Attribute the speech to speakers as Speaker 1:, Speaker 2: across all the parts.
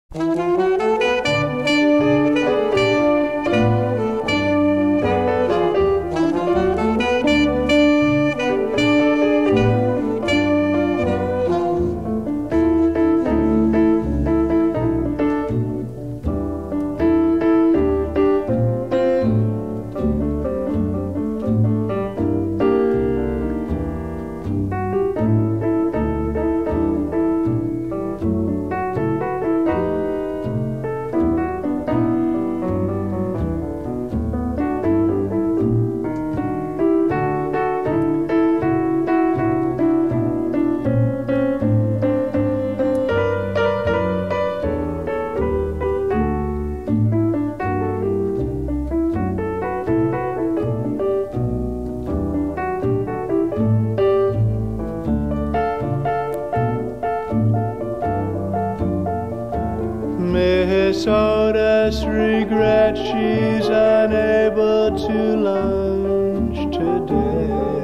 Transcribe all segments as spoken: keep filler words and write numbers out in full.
Speaker 1: Miss Otis regrets she's unable to lunch today,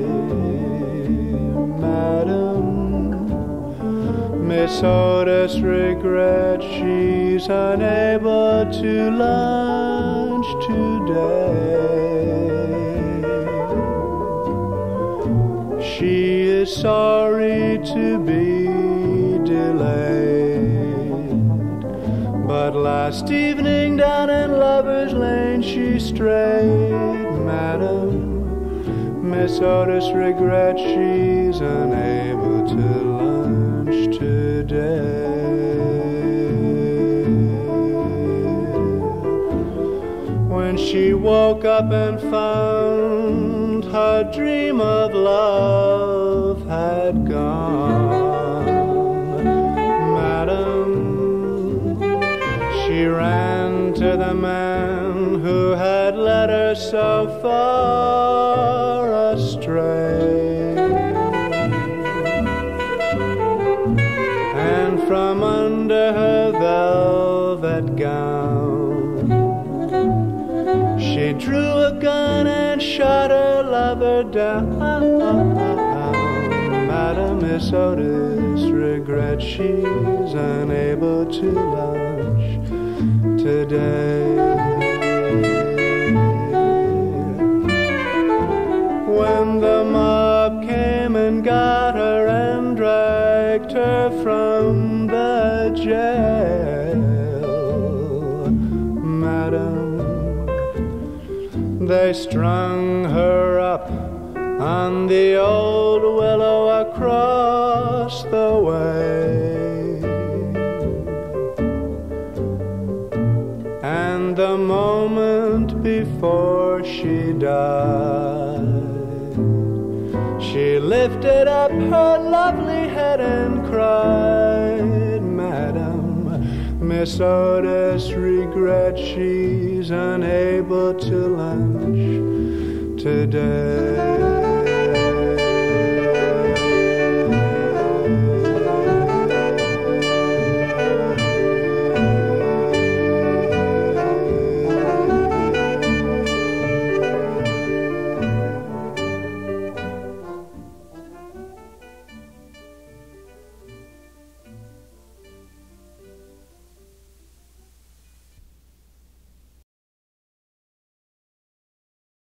Speaker 1: madam. Miss Otis regrets she's unable to lunch today. She is sorry to be delayed, but last evening down in Lover's Lane she strayed, madam. Miss Otis regrets she's unable to lunch today. When she woke up and found her dream of love had gone, madam, she ran to the man who had led her so far astray, and from under her velvet gown she drew a gun and shot her lover down. Madam, Miss Otis regrets she's unable to lunch today. When the mob came and got her and dragged her from the jail, madam, they strung her up on the old willow across the way, and the moment before she died, she lifted up her lovely head and cried, madam, Miss Otis regrets she's unable to lunch today.